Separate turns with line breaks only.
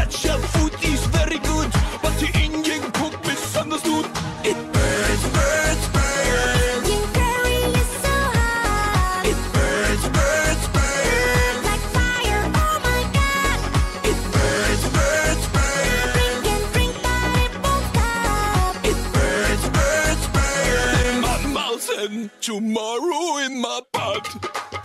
Russian food is very good, but the Indian cook misunderstood. It burns, burns, burns.
Indian curry is so hot.
It burns, burns, burns.
Like fire, oh my god.
It burns, burns, burns.
Drink and drink, but it won't stop.
It burns, burns, burns. In my mouth and tomorrow in my butt.